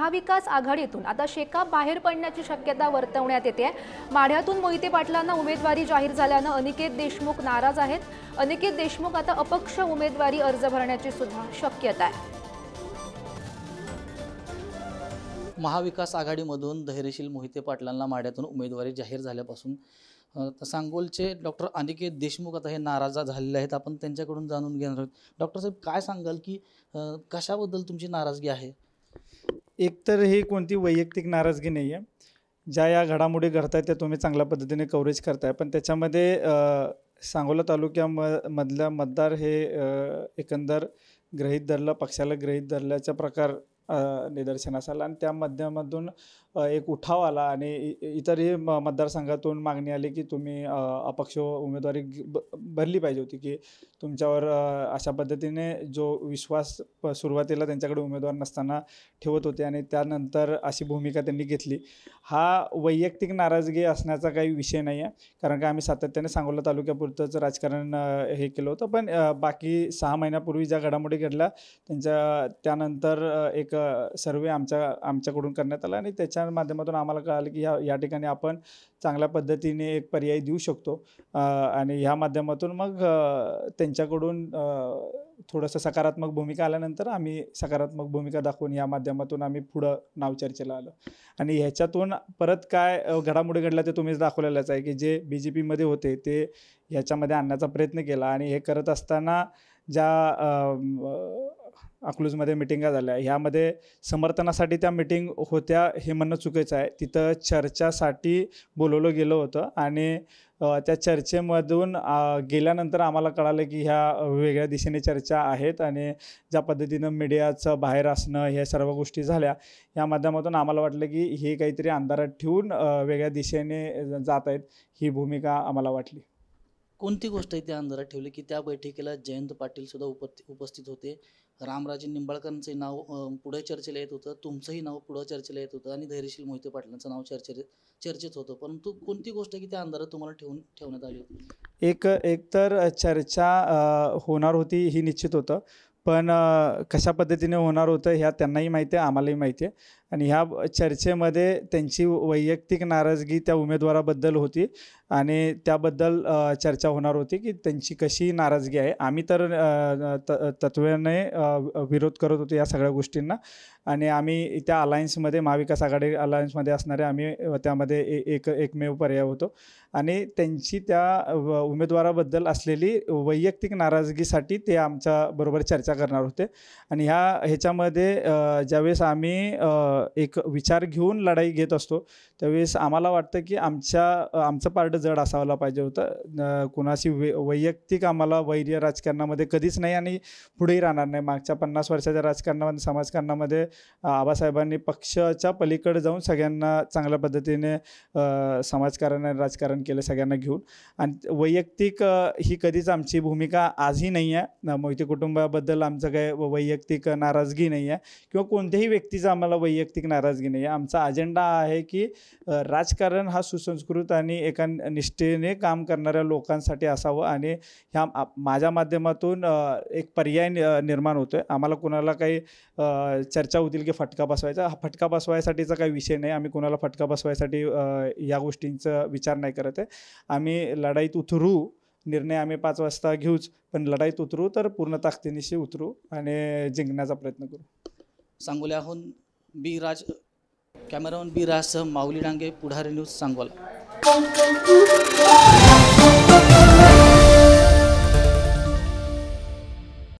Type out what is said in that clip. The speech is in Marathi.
महाविकास आघाडीतून आता शेकाप बाहेर पडण्याची शक्यता वर्तवण्यात येते। माढ्यातून मोहिते पाटलांना उमेदवारी जाहीर झाल्यानं अनिकेत देशमुख नाराज आहेत। अनिकेत देशमुख आता अपक्ष उमेदवारी अर्ज भरण्याची सुद्धा शक्यता आहे। महाविकास आघाडीमधून धैर्यशील मोहिते पाटलांना माढ्यातून उमेदवारी जाहीर झाल्यापासून सांगोलचे डॉक्टर अनिकेत देशमुख आता हे नाराज झालेले आहेत। आपण त्यांच्याकडून जाणून घेणार आहोत। डॉक्टर साहेब, काय सांगाल की कशाबद्दल तुमची नाराजगी आहे? एकतर ही कोणती वैयक्तिक नाराजगी नाही आहे। ज्या या घडामोडी घडतायत त्या तुम्ही चांगल्या पद्धतीने कव्हरेज करताय, पण त्याच्यामध्ये सांगोला तालुक्यामधल्या मतदार हे एकंदर गृहीत धरलं, पक्षाला गृहीत धरल्याचा प्रकार निदर्शनास आला आणि त्या माध्यमातून एक उठाव आला आणि इतरही मतदारसंघातून मागणी आली की तुम्ही अपक्ष उमेदवारी भरली पाहिजे होती, की तुमच्यावर अशा पद्धतीने जो विश्वास सुरुवातीला त्यांच्याकडे उमेदवार नसताना ठेवत होते आणि त्यानंतर अशी भूमिका त्यांनी घेतली। हा वैयक्तिक नाराजगी असण्याचा काही विषय नाही आहे, कारण का आम्ही सातत्याने सांगोला तालुक्यापुरतंच राजकारण हे केलं होतं। पण बाकी 6 महिन्यापूर्वी ज्या घडामोडी घडल्या त्यानंतर एक सर्वे आमच्याकडून करण्यात आला आणि त्याच्या माध्यमातून आम्हाला कळालं की या ठिकाणी आपण चांगल्या पद्धतीने एक पर्याय देऊ शकतो आणि ह्या माध्यमातून मग त्यांच्याकडून थोडंसं सकारात्मक भूमिका आल्यानंतर आम्ही सकारात्मक भूमिका दाखवून या माध्यमातून आम्ही पुढं नाव चर्चेला आलो आणि ह्याच्यातून परत काय घडामोडी घडल्या ते तुम्हीच दाखवलेलंच आहे की जे BJPमध्ये होते ते ह्याच्यामध्ये आणण्याचा प्रयत्न केला आणि हे करत असताना ज्या अकलूजमध्ये मिटिंगा झाल्या, ह्यामध्ये समर्थनासाठी त्या मिटिंग होत्या हे म्हणणं चुकीचं आहे। तिथं चर्चासाठी बोलवलं गेलं होतं आणि त्या चर्चेमधून गेल्यानंतर आम्हाला कळालं की ह्या वेगळ्या दिशेने चर्चा आहेत आणि ज्या पद्धतीनं मीडियाचं बाहेर असणं ह्या सर्व गोष्टी झाल्या, या माध्यमातून आम्हाला वाटलं की हे काहीतरी अंधारात ठेवून वेगळ्या दिशेने जात आहेत, ही भूमिका आम्हाला वाटली। कोणती गोष्ट आहे त्या अंधारात ठेवली की त्या बैठकीला जयंत पाटील सुद्धा उपस्थित होते, रामराजे निंबाळकरांचे नाव पुढे चर्चेला येत होतं, तुमचंही नाव पुढे चर्चेला येत होतं आणि धैर्यशील मोहिते पाटलांचं नाव चर्चेत होतं, परंतु कोणती गोष्ट की त्या अंधारात तुम्हाला ठेवण्यात आली होती? एक तर चर्चा होणार होती ही निश्चित होतं, पण कशा पद्धतीने होणार होतं ह्या त्यांनाही माहिती आहे, आम्हालाही माहिती आहे आणि ह्या चर्चेमध्ये त्यांची वैयक्तिक नाराजगी त्या उमेदवाराबद्दल होती आणि त्याबद्दल चर्चा होणार होती की त्यांची कशी नाराजगी आहे। आम्ही तर तत्त्वाने विरोध करत होतो या सगळ्या गोष्टींना आणि आम्ही त्या अलायन्समध्ये महाविकास आघाडी अलायन्समध्ये असणारे आम्ही त्यामध्ये एकमेव पर्याय होतो आणि त्यांची त्या उमेदवाराबद्दल असलेली वैयक्तिक नाराजगीसाठी ते आमच्याबरोबर चर्चा करणार होते आणि ह्याच्यामध्ये ज्यावेळेस आम्ही एक विचार घेऊन लढाई घेत असतो त्यावेळेस आम्हाला वाटतं की आमचं पारडं जड असायला पाहिजे होतं। कुणाशी वैयक्तिक आम्हाला वैर्य राजकारणामध्ये कधीच नाही आणि पुढेही राहणार नाही। मागच्या 50 वर्षाच्या राजकारणामध्ये समाजकारणामध्ये आबासाहेबांनी पक्षाच्या पलीकडे जाऊन सगळ्यांना चांगल्या पद्धतीने समाजकारण आणि राजकारण केलं सगळ्यांना घेऊन आणि वैयक्तिक ही कधीच आमची भूमिका आजही नाही आहे। मोहिते कुटुंबाबद्दल आमचं काही वैयक्तिक नाराजगी नाही आहे किंवा कोणत्याही व्यक्तीचा आम्हाला वैयक्तिक नाराजगी नाही आहे। आमचा अजेंडा आहे की राजकारण हा सुसंस्कृत आणि एका निष्ठेने काम करणाऱ्या लोकांसाठी असावं आणि ह्या माझ्या माध्यमातून एक पर्याय निर्माण होतो आहे। आम्हाला कुणाला काही चर्चा होतील की फटका बसवायचा, हा फटका बसवायसाठीचा काही विषय नाही। आम्ही कुणाला फटका बसवायसाठी या गोष्टींचा विचार नाही करत आहे। आम्ही लढाईत उतरू, निर्णय आम्ही 5 वाजता घेऊच, पण लढाईत उतरू तर पूर्ण ताकदीनिशी उतरू आणि जिंकण्याचा प्रयत्न करू। सांगोल्याहून कॅमेरामन बी राजसह माऊली डांगे, पुढारी न्यूज, सांगोला।